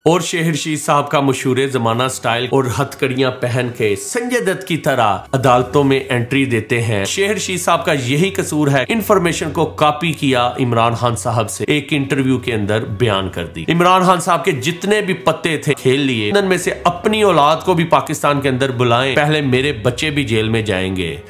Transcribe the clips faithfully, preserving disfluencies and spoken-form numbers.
और शेहरशीद साहब का मशहूर जमाना स्टाइल और हथकड़ियां पहन के संजय दत्त की तरह अदालतों में एंट्री देते हैं। शेहरशीद साहब का यही कसूर है, इन्फॉर्मेशन को कॉपी किया इमरान खान साहब से, एक इंटरव्यू के अंदर बयान कर दी। इमरान खान साहब के जितने भी पत्ते थे खेल लिए, उनमें से अपनी औलाद को भी पाकिस्तान के अंदर बुलाएं, पहले मेरे बच्चे भी जेल में जाएंगे।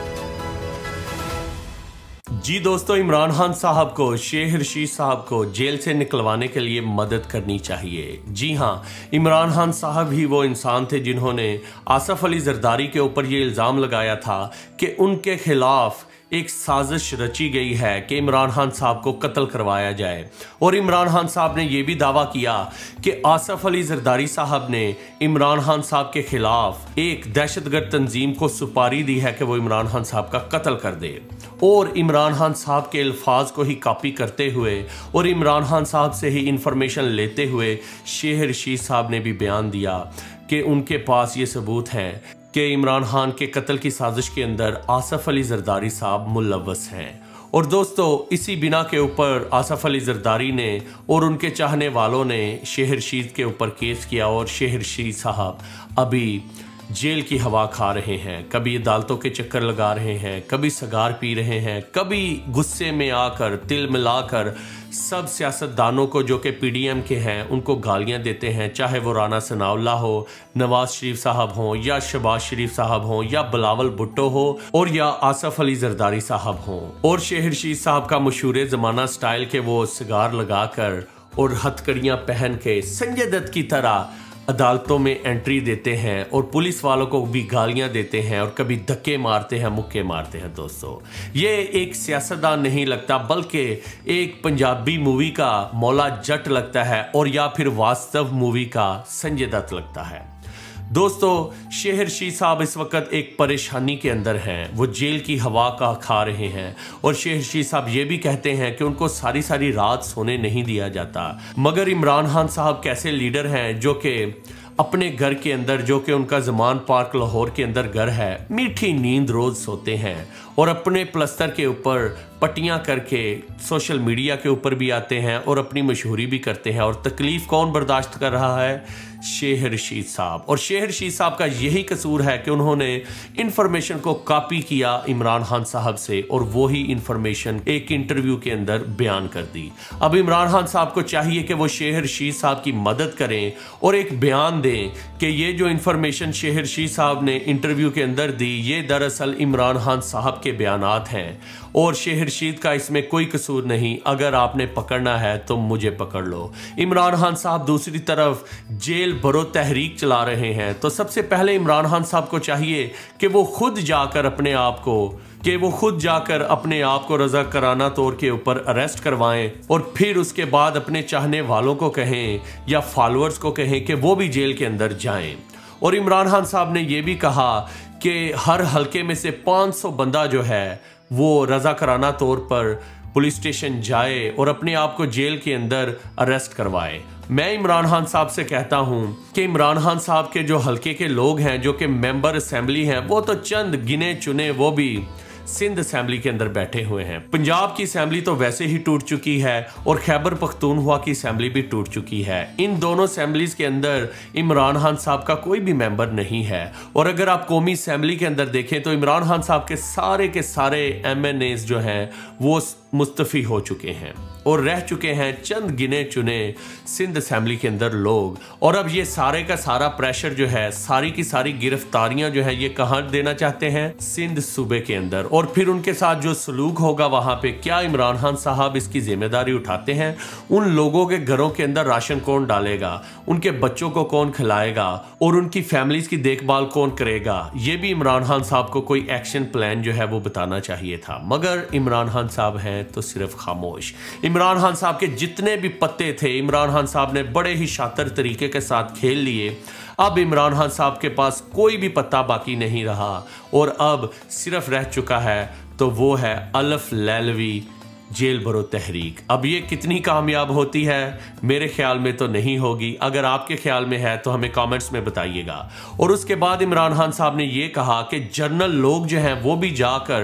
जी दोस्तों, इमरान खान साहब को, शेहरशीद साहब को जेल से निकलवाने के लिए मदद करनी चाहिए। जी हाँ, इमरान खान साहब ही वो इंसान थे जिन्होंने आसफ अली जरदारी के ऊपर ये इल्ज़ाम लगाया था कि उनके खिलाफ एक साजिश रची गई है कि इमरान खान साहब को कत्ल करवाया जाए। और इमरान खान साहब ने यह भी दावा किया कि आसफ अली जरदारी साहब ने इमरान खान साहब के खिलाफ एक दहशतगर्द तंजीम को सुपारी दी है कि वो इमरान खान साहब का कत्ल कर दे। और इमरान खान साहब के अल्फाज को ही कॉपी करते हुए और इमरान खान साहब से ही इंफॉर्मेशन लेते हुए शेहरशीद साहब ने भी बयान दिया कि उनके पास ये सबूत हैं कि इमरान खान के कत्ल की साजिश के अंदर आसफ अली जरदारी साहब मुलव्वस हैं। और दोस्तों, इसी बिना के ऊपर आसफ अली जरदारी ने और उनके चाहने वालों ने शेहरशीद के ऊपर केस किया और शेहरशीद साहब अभी जेल की हवा खा रहे हैं। कभी अदालतों के चक्कर लगा रहे हैं, कभी सगार पी रहे हैं, कभी गुस्से में आकर तिल मिलाकर सब सियासतदानों को जो कि पीडीएम के हैं उनको गालियां देते हैं, चाहे वो राना सनाउल्लाह हो, नवाज शरीफ साहब हों, या शहबाज शरीफ साहब हों, या बिलावल भुट्टो हो, और या आसफ अली जरदारी साहब हों। और शेहरशीद साहब का मशहूर जमाना स्टाइल के वो सिगार लगाकर और हथकड़ियां पहन के संजय दत्त की तरह अदालतों में एंट्री देते हैं और पुलिस वालों को भी गालियां देते हैं और कभी धक्के मारते हैं, मुक्के मारते हैं। दोस्तों, ये एक सियासतदान नहीं लगता, बल्कि एक पंजाबी मूवी का मौला जट लगता है, और या फिर वास्तव मूवी का संजय दत्त लगता है। दोस्तों, शेहरशीद साहब इस वक्त एक परेशानी के अंदर हैं, वो जेल की हवा का खा रहे हैं। और शेहरशीद साहब ये भी कहते हैं कि उनको सारी सारी रात सोने नहीं दिया जाता। मगर इमरान खान साहब कैसे लीडर हैं जो कि अपने घर के अंदर, जो कि उनका जमान पार्क लाहौर के अंदर घर है, मीठी नींद रोज सोते हैं और अपने प्लस्तर के ऊपर पट्टियां करके सोशल मीडिया के ऊपर भी आते हैं और अपनी मशहूरी भी करते हैं। और तकलीफ कौन बर्दाश्त कर रहा है? शेहरशीद साहब। और शेहरशीद साहब का यही कसूर है कि उन्होंने इंफॉर्मेशन को कॉपी किया इमरान खान साहब से और वो ही इंफॉर्मेशन एक इंटरव्यू के अंदर बयान कर दी। अब इमरान खान साहब को चाहिए कि वो शेहरशीद साहब की मदद करें और एक बयान दें कि ये जो इंफॉर्मेशन शेहरशीद साहब ने इंटरव्यू के अंदर दी, ये दरअसल इमरान खान साहब के बयानात हैं और शेहरशीद का इसमें कोई कसूर नहीं। अगर आपने पकड़ना है तो मुझे पकड़ लो। इमरान खान साहब दूसरी तरफ जेल भरो तहरीक चला रहे हैं, तो सबसे पहले इमरान खान साहब को चाहिए कि वो खुद जाकर अपने आप को कि वो खुद जाकर अपने आप को रजा कराना तौर के ऊपर अरेस्ट करवाएं और फिर उसके बाद अपने चाहने वालों को कहें या फॉलोअर्स को कहें कि वो भी जेल के अंदर जाएं। और इमरान खान साहब ने यह भी कहा कि हर हलके में से पाँच सौ बंदा जो है वो रजा कराना तौर पर पुलिस स्टेशन जाए और अपने आप को जेल के अंदर अरेस्ट करवाए। मैं इमरान खान साहब से कहता हूं कि इमरान खान साहब के जो हलके के लोग हैं, जो कि मेंबर असेंबली हैं, वो तो चंद गिने चुने, वो भी सिंध असेंबली के अंदर बैठे हुए हैं। पंजाब की असेंबली तो वैसे ही टूट चुकी है और खैबर पख्तूनख्वा की असेंबली भी टूट चुकी है। इन दोनों असेंबलीज के अंदर इमरान खान साहब का कोई भी मेंबर नहीं है। और अगर आप कौमी असेंबली के अंदर देखें तो इमरान खान साहब के सारे के सारे एम एन एज जो हैं वो मुस्तफी हो चुके हैं और रह चुके हैं चंद गिने चुने सिंध असेंबली के अंदर लोग। और अब ये सारे का सारा प्रेशर जो है, सारी की सारी गिरफ्तारियां जो है, ये कहां देना चाहते हैं? सिंध सूबे के अंदर। और फिर उनके साथ जो सलूक होगा वहां पे, क्या इमरान खान साहब इसकी जिम्मेदारी उठाते हैं? उन लोगों के घरों के अंदर राशन कौन डालेगा, उनके बच्चों को कौन खिलाएगा और उनकी फैमिलीज की देखभाल कौन करेगा? ये भी इमरान खान साहब को कोई एक्शन प्लान जो है वो बताना चाहिए था। मगर इमरान खान साहब हैं तो सिर्फ खामोश। इमरान खान साहब के जितने भी पत्ते थे इमरान खान साहब ने बड़े ही शातिर तरीके के साथ खेल लिए। अब इमरान खान साहब के पास कोई भी पत्ता बाकी नहीं रहा और अब सिर्फ रह चुका है तो वो है अलफ लैलवी जेल भरो तहरीक। अब ये कितनी कामयाब होती है? मेरे ख्याल में तो नहीं होगी। अगर आपके ख्याल में है तो हमें कमेंट्स में बताइएगा। और उसके बाद इमरान खान साहब ने ये कहा कि जर्नल लोग जो हैं वो भी जाकर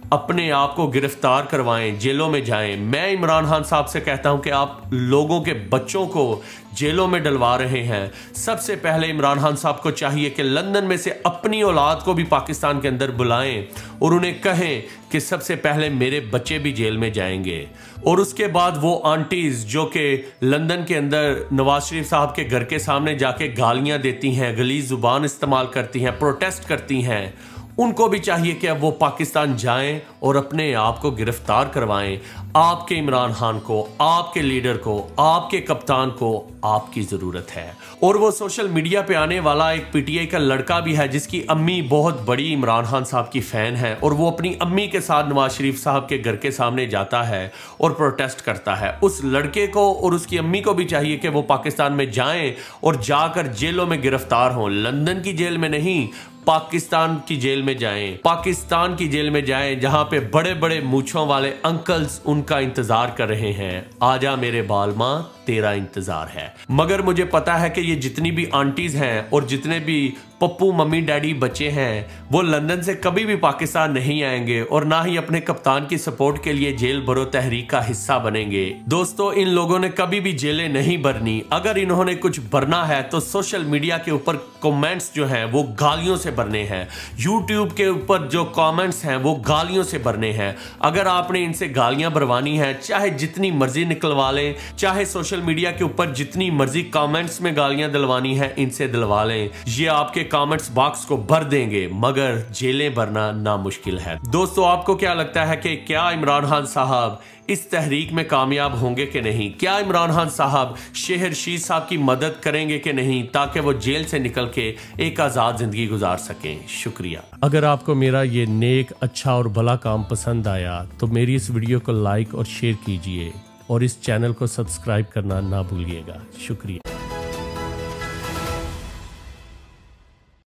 अपने आप को गिरफ्तार करवाएं, जेलों में जाएं। मैं इमरान खान साहब से कहता हूं कि आप लोगों के बच्चों को जेलों में डलवा रहे हैं। सबसे पहले इमरान खान साहब को चाहिए कि लंदन में से अपनी औलाद को भी पाकिस्तान के अंदर बुलाएं और उन्हें कहें कि सबसे पहले मेरे बच्चे भी जेल में जाएंगे। और उसके बाद वो आंटीज जो कि लंदन के अंदर नवाज शरीफ साहब के घर के सामने जाके गालियां देती हैं, गलीज़ जुबान इस्तेमाल करती हैं, प्रोटेस्ट करती हैं, उनको भी चाहिए कि अब वो पाकिस्तान जाएं और अपने आप को गिरफ्तार करवाएं। आपके इमरान खान को, आपके लीडर को, आपके कप्तान को आपकी ज़रूरत है। और वो सोशल मीडिया पे आने वाला एक पीटीआई का लड़का भी है जिसकी अम्मी बहुत बड़ी इमरान खान साहब की फ़ैन है और वो अपनी अम्मी के साथ नवाज शरीफ साहब के घर के सामने जाता है और प्रोटेस्ट करता है। उस लड़के को और उसकी अम्मी को भी चाहिए कि वो पाकिस्तान में जाएं और जाकर जेलों में गिरफ्तार हों। लंदन की जेल में नहीं, पाकिस्तान की जेल में जाएं। पाकिस्तान की जेल में जाएं जहां पे बड़े बड़े मूंछों वाले अंकल्स उनका इंतजार कर रहे हैं। आजा मेरे बालमा, तेरा इंतजार है। मगर मुझे पता है कि ये जितनी भी आंटीज हैं और जितने भी पप्पू मम्मी डैडी बच्चे हैं वो लंदन से कभी भी पाकिस्तान नहीं आएंगे और ना ही अपने कप्तान की सपोर्ट के लिए जेल भरो तहरीक का हिस्सा बनेंगे। दोस्तों, इन लोगों ने कभी भी जेलें नहीं भरनी। अगर इन्होंने कुछ भरना है तो सोशल मीडिया के ऊपर कमेंट्स जो हैं वो गालियों से भरने हैं। यूट्यूब के ऊपर जो कमेंट्स हैं वो गालियों से भरने हैं। अगर आपने इनसे गालियां भरवानी है, चाहे जितनी मर्जी निकलवा लें, चाहे सोशल मीडिया के ऊपर जितनी मर्जी कमेंट्स में गालियां दिलवानी है, इनसे दिलवा लें। ये आपके कमेंट्स बॉक्स को भर देंगे, मगर जेलें भरना नामुश्किल है। दोस्तों, आपको क्या लगता है कि क्या इमरान खान साहब इस तहरीक में कामयाब होंगे कि नहीं? क्या इमरान खान साहब शेर रशीद साहब की मदद करेंगे कि नहीं, ताकि वो जेल से निकल के एक आज़ाद ज़िंदगी गुजार सकें? शुक्रिया। अगर आपको मेरा ये नेक, अच्छा और भला काम पसंद आया तो मेरी इस वीडियो को लाइक और शेयर कीजिए और इस चैनल को सब्सक्राइब करना ना भूलिएगा। शुक्रिया।